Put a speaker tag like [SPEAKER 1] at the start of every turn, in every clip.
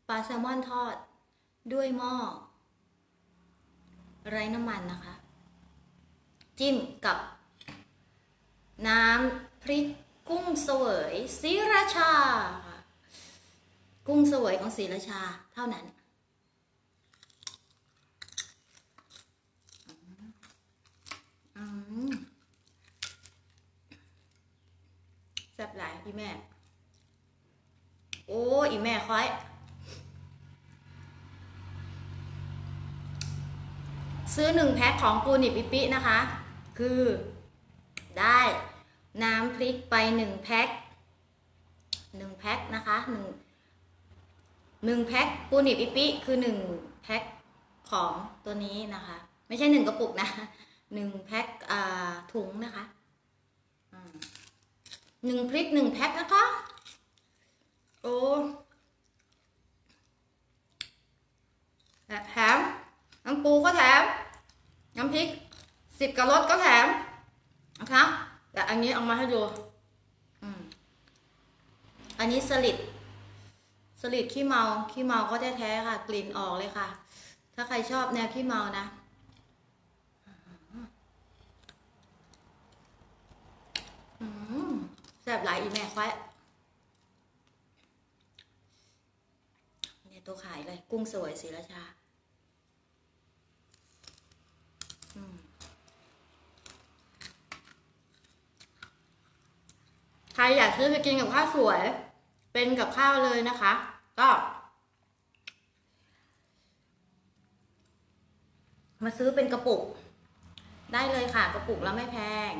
[SPEAKER 1] ปลาแซลมอนทอดด้วยหม้อไร้น้ำมันนะคะ จิ้มกับน้ำพริกกุ้งเสวยศรีราชาค่ะกุ้งเสวยของศรีราชาเท่านั้นแซ่บหลายอีแม่โอ้อีแม่ค่อยซื้อ1 แพ็คของปูนิบอิปินะคะคือได้น้ำพริกไป1 แพ็คนะคะ1 แพ็คปูนิบอิปิคือ1 แพ็คของตัวนี้นะคะไม่ใช่1 กระปุกนะ1 แพ็คถุงนะคะ1 พริก1 แพ็คนะคะโอ้แถมน้ำปูก็แถมน้ำพริก10 กะรสก็แถมนะคะแต่อันนี้เอามาให้ดูอันนี้สลิดขี้เมาก็แท้ๆค่ะกลิ่นออกเลยค่ะถ้าใครชอบแนวขี้เมานะแซ่บหลายอีแม่ควายเนี่ยตัวขายเลยกุ้งสวยศรีราชาใครอยากซื้อไปกินกับข้าวสวยเป็นกับข้าวเลยนะคะก็มาซื้อเป็นกระปุกได้เลยค่ะกระปุกแล้วไม่แพง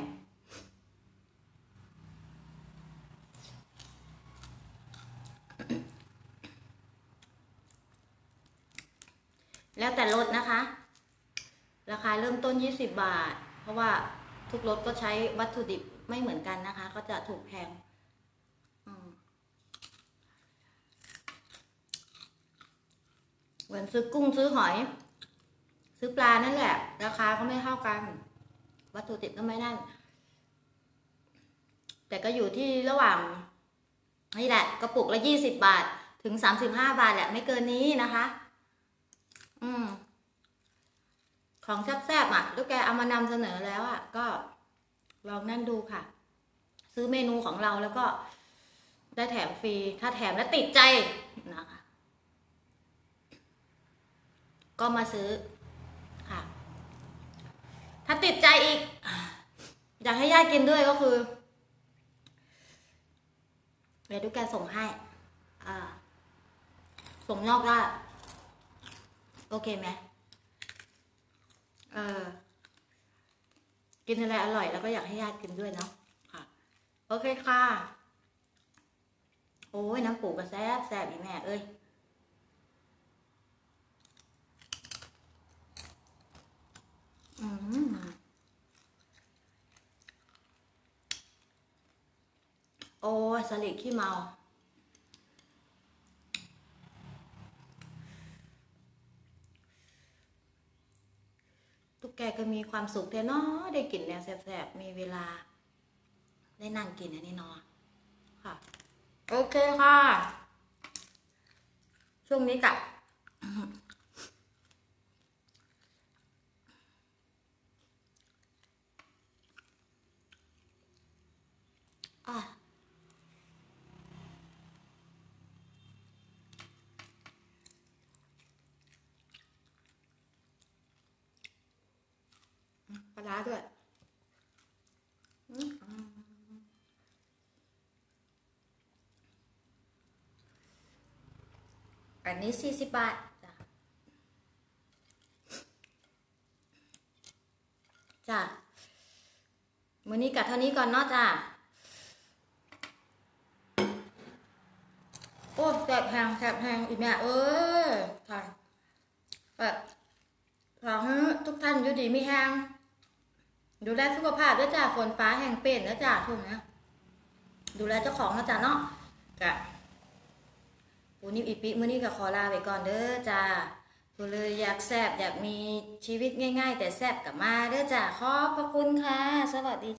[SPEAKER 1] แล้วแต่รสนะคะราคาเริ่มต้น20 บาทเพราะว่าทุกรสก็ใช้วัตถุดิบไม่เหมือนกันนะคะก็จะถูกแพงเหมือนซื้อกุ้งซื้อหอยซื้อปลานั่นแหละราคาก็ไม่เท่ากันวัตถุดิบก็ไม่นั่นแต่ก็อยู่ที่ระหว่างนี่แหละกระปุกละ20 บาทถึง35 บาทแหละไม่เกินนี้นะคะของแซ่บๆลูกแกเอามานำเสนอแล้วก็ลองนั่นดูค่ะซื้อเมนูของเราแล้วก็ได้แถมฟรีถ้าแถมแล้วติดใจนะคะก็มาซื้อค่ะถ้าติดใจอีกอยากให้ญาติกินด้วยก็คือเดี๋ยวดูแกส่งให้ส่งนอกได้โอเคไหมกินอะไรอร่อยแล้วก็อยากให้ญาติกินด้วยเนาะค่ะโอเคค่ะโอ้ยน้ำปูก็แซ่บอีแม่เอ้ยโอ้สลิดขี้เมาตุ๊กแกก็มีความสุขแท้เนาะได้กินแนวแซ่บๆมีเวลาได้นั่งกินอันนี้เนาะค่ะโอเคค่ะช่วงนี้กับปลาร้าด้วยอันนี้40 บาทจ้ะมื้อนี้กับเท่านี้ก่อนเนาะจ้ะโอ้แซ่บแพงอีกแม่ค่ะแบบขอให้ทุกท่านอยู่ดีไม่แห้งดูแลสุขภาพด้วยจ้ะฝนฟ้าแห้งเป็นนะจ้ะช่วงนี้ดูแลเจ้าของนะจ้ะเนาะกะปูนิบอิปิมื้อนี้ก็ขอลาไปก่อนเด้อจ้าผู้เลยอยากแซ่บอยากมีชีวิตง่ายๆแต่แซ่บกลับมาเด้อจ้าขอบพระคุณค่ะสวัสดี